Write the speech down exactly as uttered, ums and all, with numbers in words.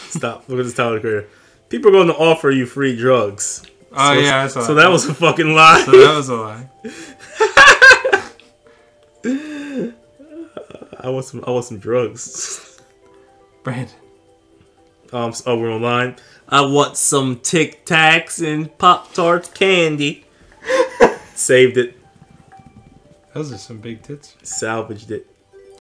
Stop. Look at this Tyler Creator. People are going to offer you free drugs. Oh so, yeah, I saw so that. that was a fucking lie. So that was a lie. I want some. I want some drugs. Brandon. Um. Oh, we're online. I want some Tic Tacs and Pop Tart candy. Saved it. Those are some big tits. Salvaged it.